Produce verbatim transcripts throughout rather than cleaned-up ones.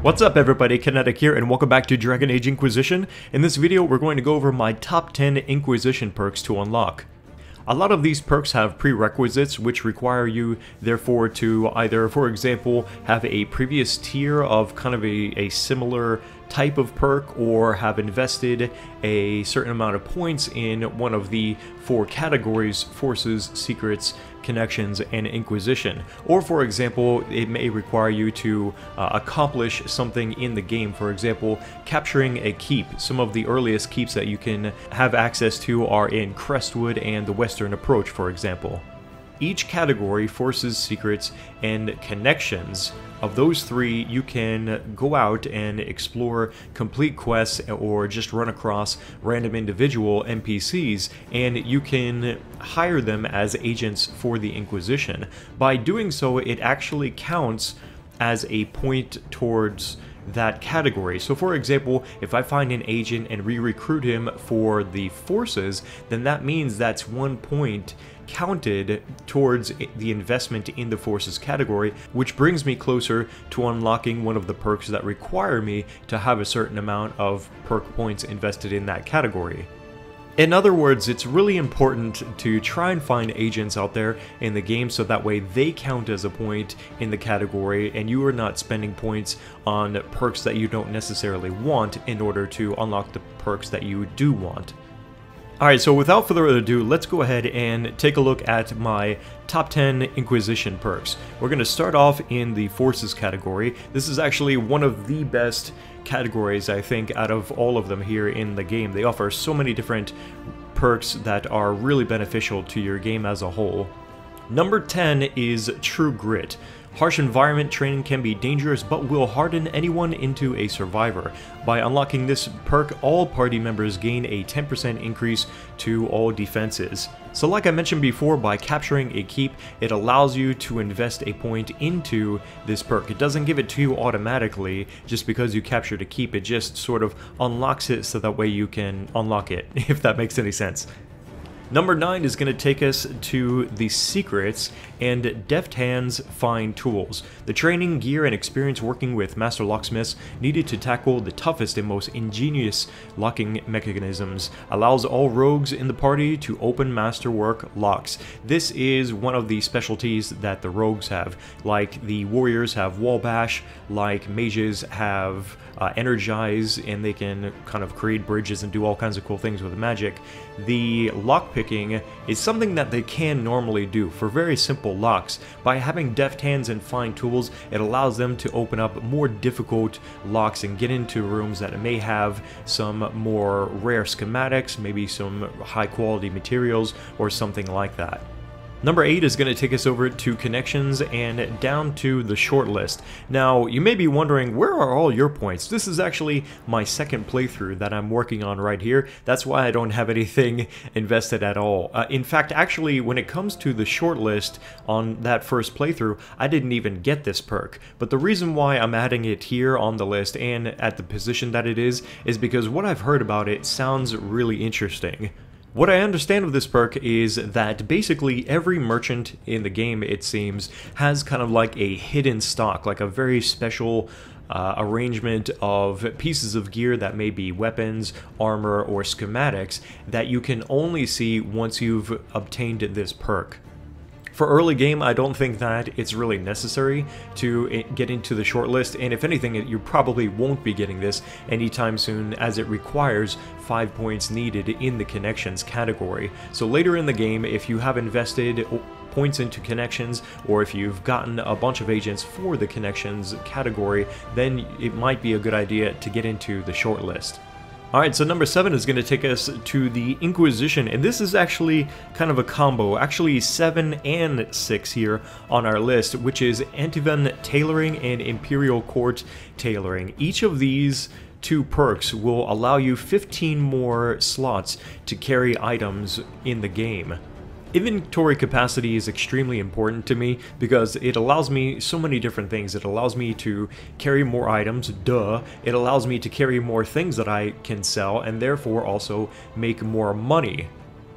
What's up everybody, Kinetic here and welcome back to Dragon Age Inquisition. In this video we're going to go over my top ten Inquisition perks to unlock. A lot of these perks have prerequisites which require you therefore to either, for example, have a previous tier of kind of a, a similar type of perk or have invested a certain amount of points in one of the four categories: Forces, Secrets, Connections, and Inquisition. Or for example, it may require you to uh, accomplish something in the game, for example, capturing a keep. Some of the earliest keeps that you can have access to are in Crestwood and the Western Approach, for example. Each category, Forces, Secrets, and Connections, of those three, you can go out and explore, complete quests, or just run across random individual N P Cs, and you can hire them as agents for the Inquisition. By doing so, it actually counts as a point towards that category. So for example, if I find an agent and re-recruit him for the Forces, then that means that's one point counted towards the investment in the Forces category, which brings me closer to unlocking one of the perks that require me to have a certain amount of perk points invested in that category. In other words, it's really important to try and find agents out there in the game so that way they count as a point in the category and you are not spending points on perks that you don't necessarily want in order to unlock the perks that you do want. Alright, so without further ado, let's go ahead and take a look at my top ten Inquisition perks. We're going to start off in the Forces category. This is actually one of the best categories, I think, out of all of them here in the game. They offer so many different perks that are really beneficial to your game as a whole. Number ten is True Grit. Harsh environment training can be dangerous but will harden anyone into a survivor. By unlocking this perk, all party members gain a ten percent increase to all defenses. So like I mentioned before, by capturing a keep, it allows you to invest a point into this perk. It doesn't give it to you automatically just because you captured a keep, it just sort of unlocks it so that way you can unlock it, if that makes any sense. Number nine is going to take us to the Secrets and Deft Hands Find Tools. The training, gear, and experience working with master locksmiths needed to tackle the toughest and most ingenious locking mechanisms allows all rogues in the party to open masterwork locks. This is one of the specialties that the rogues have. Like the warriors have wall bash, like mages have uh, energize, and they can kind of create bridges and do all kinds of cool things with magic. The lockpicking is something that they can normally do for very simple locks. By having deft hands and fine tools, it allows them to open up more difficult locks and get into rooms that may have some more rare schematics, maybe some high quality materials or something like that. Number eight is going to take us over to Connections and down to the shortlist. Now, you may be wondering, where are all your points? This is actually my second playthrough that I'm working on right here. That's why I don't have anything invested at all. Uh, in fact, actually, when it comes to the shortlist on that first playthrough, I didn't even get this perk. But the reason why I'm adding it here on the list and at the position that it is, is because what I've heard about it sounds really interesting. What I understand of this perk is that basically every merchant in the game, it seems, has kind of like a hidden stock, like a very special uh, arrangement of pieces of gear that may be weapons, armor, or schematics that you can only see once you've obtained this perk. For early game, I don't think that it's really necessary to get into the shortlist, and if anything, you probably won't be getting this anytime soon as it requires five points needed in the Connections category. So later in the game, if you have invested points into Connections, or if you've gotten a bunch of agents for the Connections category, then it might be a good idea to get into the shortlist. Alright, so number seven is going to take us to the Inquisition, and this is actually kind of a combo, actually seven and six here on our list, which is Antivan Tailoring and Imperial Court Tailoring. Each of these two perks will allow you fifteen more slots to carry items in the game. Inventory capacity is extremely important to me because it allows me so many different things. It allows me to carry more items, duh. It allows me to carry more things that I can sell and therefore also make more money.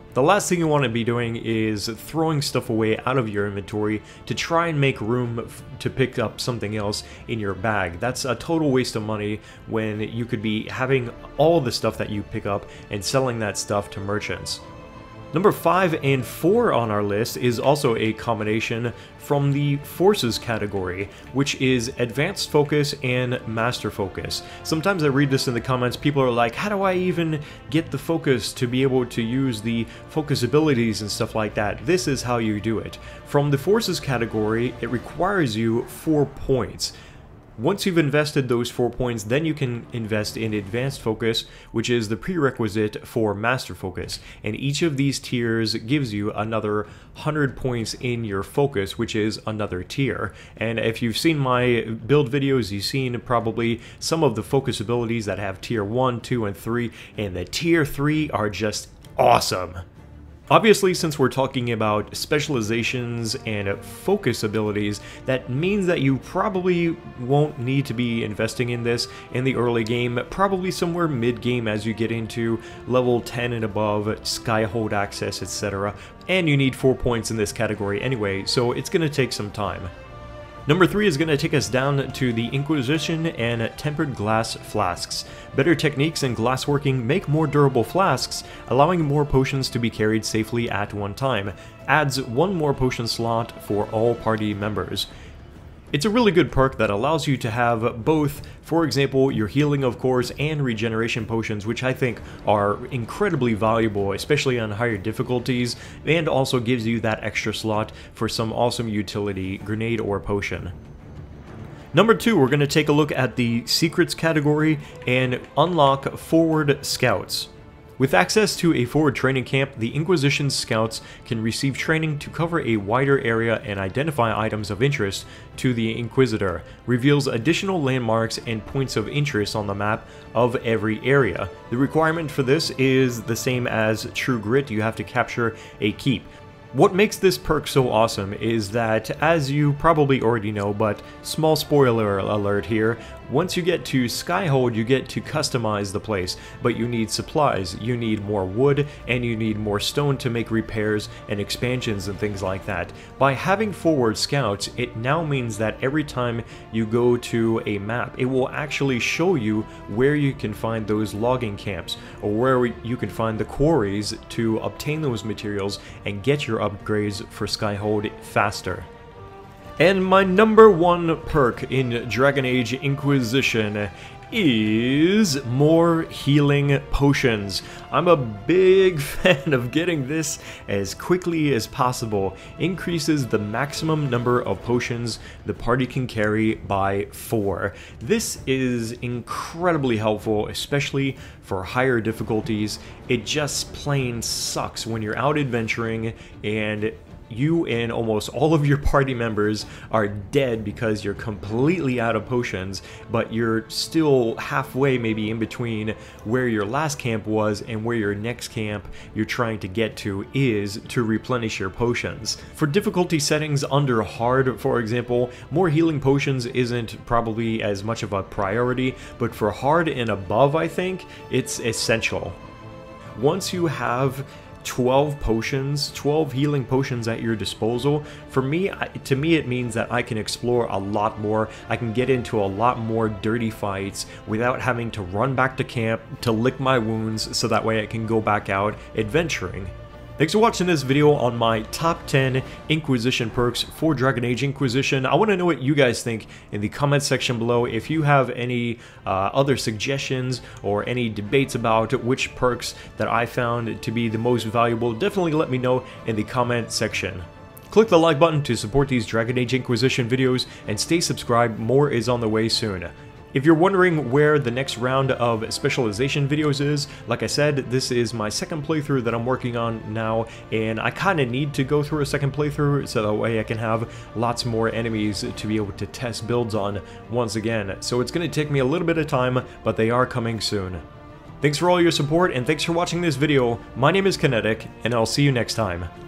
The last thing you want to be doing is throwing stuff away out of your inventory to try and make room f to pick up something else in your bag. That's a total waste of money when you could be having all the stuff that you pick up and selling that stuff to merchants. Number five and four on our list is also a combination from the Forces category, which is Advanced Focus and Master Focus. Sometimes I read this in the comments, people are like, how do I even get the focus to be able to use the focus abilities and stuff like that? This is how you do it. From the Forces category, it requires you four points. Once you've invested those four points, then you can invest in Advanced Focus, which is the prerequisite for Master Focus. And each of these tiers gives you another one hundred points in your Focus, which is another tier. And if you've seen my build videos, you've seen probably some of the Focus abilities that have tier one, two, and three, and the tier three are just awesome. Obviously, since we're talking about specializations and focus abilities, that means that you probably won't need to be investing in this in the early game, probably somewhere mid-game as you get into level ten and above, Skyhold access, et cetera. And you need four points in this category anyway, so it's going to take some time. Number three is going to take us down to the Inquisition and Tempered Glass Flasks. Better techniques in glassworking make more durable flasks, allowing more potions to be carried safely at one time. Adds one more potion slot for all party members. It's a really good perk that allows you to have both, for example, your healing of course and regeneration potions, which I think are incredibly valuable, especially on higher difficulties, and also gives you that extra slot for some awesome utility, grenade or potion. Number two, we're going to take a look at the Secrets category and unlock Forward Scouts. With access to a forward training camp, the Inquisition Scouts can receive training to cover a wider area and identify items of interest to the Inquisitor, reveals additional landmarks and points of interest on the map of every area. The requirement for this is the same as True Grit, you have to capture a keep. What makes this perk so awesome is that, as you probably already know, but small spoiler alert here, once you get to Skyhold, you get to customize the place, but you need supplies, you need more wood, and you need more stone to make repairs and expansions and things like that. By having forward scouts, it now means that every time you go to a map, it will actually show you where you can find those logging camps, or where you can find the quarries to obtain those materials and get your upgrades for Skyhold faster. And my number one perk in Dragon Age Inquisition is more healing potions. I'm a big fan of getting this as quickly as possible. Increases the maximum number of potions the party can carry by four. This is incredibly helpful, especially for higher difficulties. It just plain sucks when you're out adventuring and you and almost all of your party members are dead because you're completely out of potions, but you're still halfway maybe in between where your last camp was and where your next camp you're trying to get to is to replenish your potions. For difficulty settings under hard, for example, more healing potions isn't probably as much of a priority, but for hard and above, I think it's essential. Once you have twelve potions, twelve healing potions at your disposal, for me, to me it means that I can explore a lot more. I can get into a lot more dirty fights without having to run back to camp to lick my wounds so that way I can go back out adventuring. Thanks for watching this video on my top ten Inquisition perks for Dragon Age Inquisition. I want to know what you guys think in the comment section below. If you have any uh, other suggestions or any debates about which perks that I found to be the most valuable, definitely let me know in the comment section. Click the like button to support these Dragon Age Inquisition videos and stay subscribed, more is on the way soon. If you're wondering where the next round of specialization videos is, like I said, this is my second playthrough that I'm working on now, and I kind of need to go through a second playthrough so that way I can have lots more enemies to be able to test builds on once again. So it's going to take me a little bit of time, but they are coming soon. Thanks for all your support, and thanks for watching this video. My name is Kinetic, and I'll see you next time.